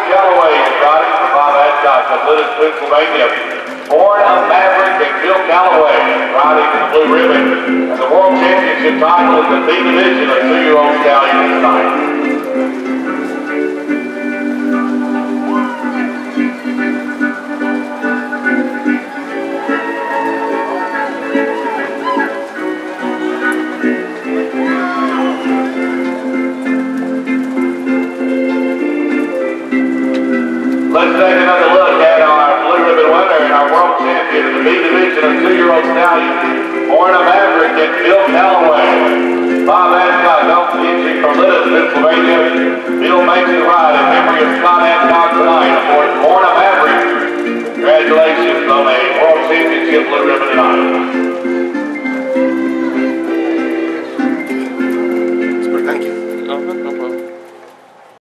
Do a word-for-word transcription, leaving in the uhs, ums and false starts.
Callaway is riding for Bob Adcock of Liddon, Pennsylvania. Born of Maverick and Bill Callaway riding in the blue ribbon. And the World Championship title is the B division of two-year-old stallions tonight. Let's take another look at our blue ribbon winner and our world champion in the B division of two-year-old stallions. Born of Maverick and Bill Callaway. Bob Adcock owns the engine from Liddon, Pennsylvania. Bill makes the ride in memory of Scott Adcock tonight aboard Born of Maverick. Congratulations on a world championship blue ribbon tonight.